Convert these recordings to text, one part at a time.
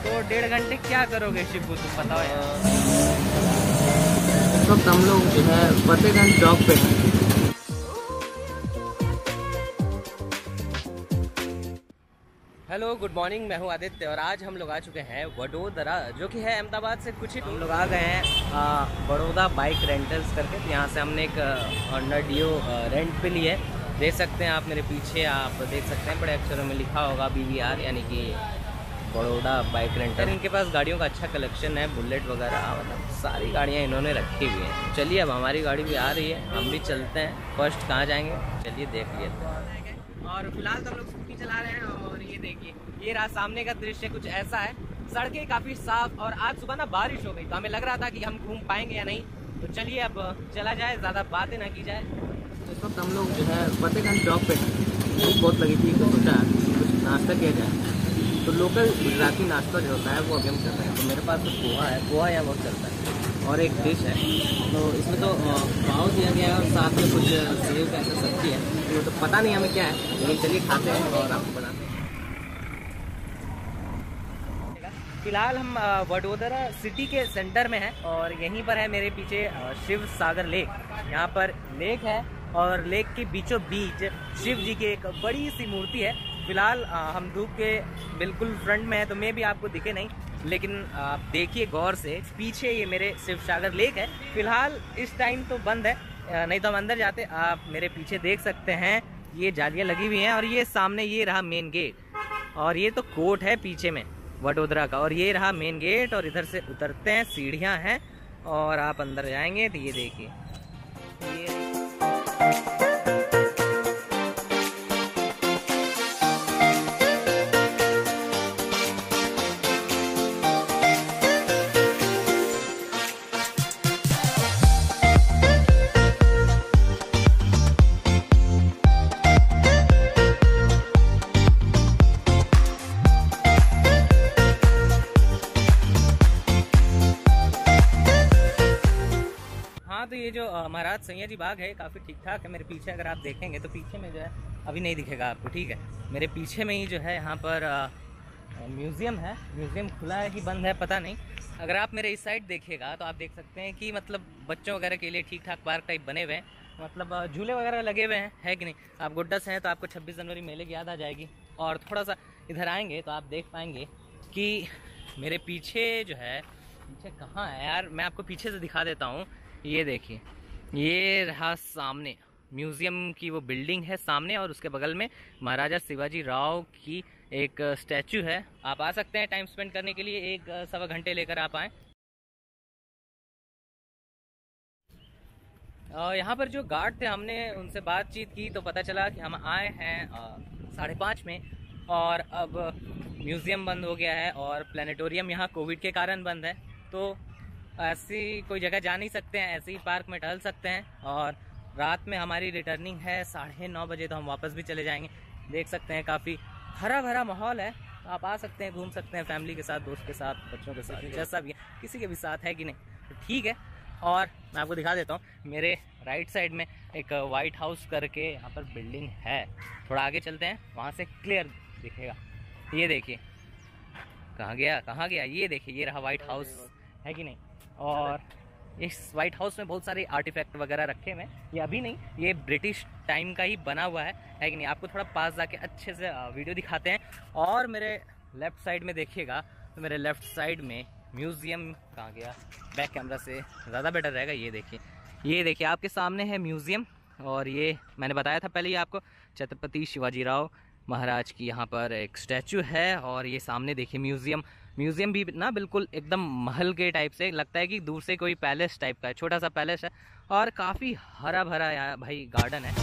तो 1.5 घंटे क्या करोगे शिबू, तुम बताओ यार। इस वक्त हम लोग जो है फतेहगंज चौक पे हैं। हेलो गुड मॉर्निंग, मैं हूं आदित्य और आज हम लोग आ चुके हैं वडोदरा, जो कि है अहमदाबाद से कुछ ही। हम लोग आ गए हैं बड़ौदा बाइक रेंटल्स करके। तो यहाँ से हमने एक हॉन्डा डियो रेंट पे ली है। देख सकते हैं आप मेरे पीछे, आप देख सकते हैं बड़े अक्षरों में लिखा होगा BBR, यानी कि बड़ौदा बाइक रेंटल। इनके पास गाड़ियों का अच्छा कलेक्शन है, बुलेट वगैरह, मतलब सारी गाड़ियाँ इन्होंने रखी हुई हैं। चलिए अब हमारी गाड़ी भी आ रही है, हम भी चलते हैं। फर्स्ट कहाँ जाएंगे चलिए देख लेते हैं। और फिलहाल तो हम लोग स्कूटी चला रहे हैं और ये देखिए, ये रहा सामने का दृश्य कुछ ऐसा है। सड़कें काफ़ी साफ और आज सुबह ना बारिश हो गई, तो हमें लग रहा था कि हम घूम पाएंगे या नहीं। तो चलिए अब चला जाए, ज़्यादा बातें ना की जाए। इस वक्त हम लोग जो है फतेहगंज चौक पे हैं। भूख बहुत लगी थी तो सोचा कुछ नाश्ता किया जाए। तो लोकल गुजराती नाश्ता जो होता है वो अभी हम कर रहे हैं। तो मेरे पास तो पोहा है, पोहा यहाँ बहुत चलता है, और एक डिश है। तो इसमें तो पाव दिया गया है और साथ में कुछ सेव का ऐसा सब्जी है। वो तो पता नहीं हमें क्या है, लेकिन चलिए खाते हैं और आपको बनाते हैं। फिलहाल हम वडोदरा सिटी के सेंटर में हैं और यहीं पर है मेरे पीछे शिव सागर लेक। यहाँ पर लेक है और लेक के बीचों बीच शिव जी की एक बड़ी सी मूर्ति है। फिलहाल हम धूप के बिल्कुल फ्रंट में है तो मैं भी आपको दिखे नहीं, लेकिन आप देखिए गौर से, पीछे ये मेरे शिव सागर लेक है। फिलहाल इस टाइम तो बंद है, नहीं तो हम अंदर जाते। आप मेरे पीछे देख सकते हैं ये जालियाँ लगी हुई हैं और ये सामने ये रहा मेन गेट, और ये तो कोर्ट है पीछे में वडोदरा का, और ये रहा मेन गेट। और इधर से उतरते हैं, सीढ़ियाँ हैं और आप अंदर जाएंगे तो ये देखिए ये तो ये जो महाराज सैया जी बाग है काफ़ी ठीक ठाक है। मेरे पीछे अगर आप देखेंगे तो पीछे में जो है, अभी नहीं दिखेगा आपको, ठीक है, मेरे पीछे में ही जो है यहाँ पर म्यूज़ियम है। म्यूज़ियम खुला है कि बंद है पता नहीं। अगर आप मेरे इस साइड देखिएगा तो आप देख सकते हैं कि मतलब बच्चों वगैरह के लिए ठीक ठाक पार्क टाइप बने हुए हैं, मतलब झूले वगैरह लगे हुए हैं, है कि नहीं। आप गुड्डा से हैं तो आपको 26 जनवरी मेले की याद आ जाएगी। और थोड़ा सा इधर आएंगे तो आप देख पाएंगे कि मेरे पीछे जो है, पीछे कहाँ है यार, मैं आपको पीछे से दिखा देता हूँ। ये देखिए, ये रहा सामने म्यूज़ियम की वो बिल्डिंग है सामने, और उसके बगल में महाराजा शिवाजी राव की एक स्टैचू है। आप आ सकते हैं टाइम स्पेंड करने के लिए, 1-1.25 घंटे लेकर आप आएँ। यहाँ पर जो गार्ड थे, हमने उनसे बातचीत की तो पता चला कि हम आए हैं 5:30 में, और अब म्यूज़ियम बंद हो गया है और प्लानिटोरियम यहाँ कोविड के कारण बंद है। तो ऐसी कोई जगह जा नहीं सकते हैं, ऐसे ही पार्क में टहल सकते हैं। और रात में हमारी रिटर्निंग है 9:30 बजे, तो हम वापस भी चले जाएंगे। देख सकते हैं काफ़ी हरा भरा माहौल है, आप आ सकते हैं, घूम सकते हैं फैमिली के साथ, दोस्त के साथ, बच्चों के साथ, जैसा भी है, किसी के भी साथ, है कि नहीं, तो ठीक है। और मैं आपको दिखा देता हूँ, मेरे राइट साइड में एक वाइट हाउस करके यहाँ पर बिल्डिंग है। थोड़ा आगे चलते हैं, वहाँ से क्लियर दिखेगा। ये देखिए कहाँ गया, ये देखिए, ये रहा वाइट हाउस, है कि नहीं। और इस वाइट हाउस में बहुत सारे आर्टिफैक्ट वगैरह रखे हुए हैं। ये अभी नहीं, ये ब्रिटिश टाइम का ही बना हुआ है कि नहीं। आपको थोड़ा पास जाके अच्छे से वीडियो दिखाते हैं। और मेरे लेफ़्ट साइड में देखिएगा तो मेरे लेफ़्ट साइड में म्यूज़ियम, कहाँ गया, बैक कैमरा से ज़्यादा बेटर रहेगा। ये देखिए आपके सामने है म्यूज़ियम, और ये मैंने बताया था पहले ही आपको, छत्रपति शिवाजी राव महाराज की यहाँ पर एक स्टैचू है। और ये सामने देखिए म्यूज़ियम भी ना बिल्कुल एकदम महल के टाइप से लगता है कि दूर से कोई पैलेस टाइप का है, छोटा सा पैलेस है, और काफ़ी हरा भरा यहाँ भाई गार्डन है।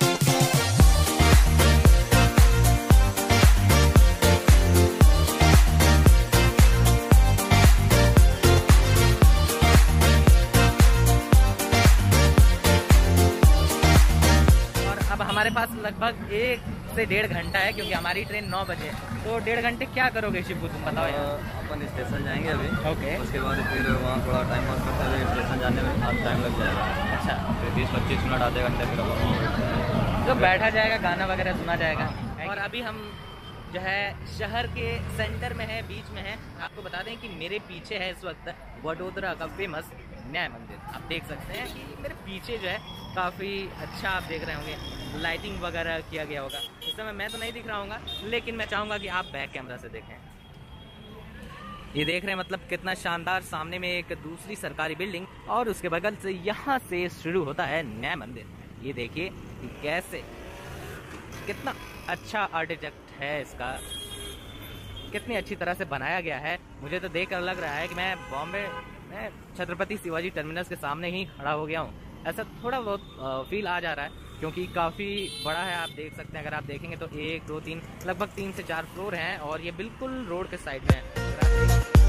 हमारे पास लगभग 1 से 1.5 घंटा है, क्योंकि हमारी ट्रेन 9 बजे। तो 1.5 घंटे क्या करोगे शिबू, तुम बताओ यार। अपन स्टेशन जाएंगे अभी, ओके, उसके बाद फिर वहाँ थोड़ा टाइम पास करते हुए स्टेशन जाने में आज टाइम लग जाएगा। अच्छा, फिर 20-25 मिनट आधे घंटे फिर अपन तो बैठा जाएगा, गाना वगैरह सुना जाएगा। और अभी हम जो है शहर के सेंटर में है, बीच में है। आपको बता दें कि मेरे पीछे है इस वक्त वडोदरा का फेमस न्याय मंदिर। आप देख सकते हैं कि मेरे पीछे जो है काफ़ी अच्छा, आप देख रहे होंगे लाइटिंग वगैरह किया गया होगा। इस समय मैं तो नहीं दिख रहा हूँगा, लेकिन मैं चाहूँगा कि आप बैक कैमरा से देखें। ये देख रहे हैं मतलब कितना शानदार, सामने में एक दूसरी सरकारी बिल्डिंग और उसके बगल से यहाँ से शुरू होता है न्याय मंदिर। ये देखिए कैसे, कितना अच्छा आर्किटेक्ट है इसका, कितनी अच्छी तरह से बनाया गया है। मुझे तो देखकर लग रहा है कि मैं बॉम्बे में छत्रपति शिवाजी टर्मिनस के सामने ही खड़ा हो गया हूँ। ऐसा थोड़ा बहुत फील आ जा रहा है क्योंकि काफ़ी बड़ा है। आप देख सकते हैं, अगर आप देखेंगे तो 1 2 3 लगभग 3 से 4 फ्लोर हैं और ये बिल्कुल रोड के साइड में है।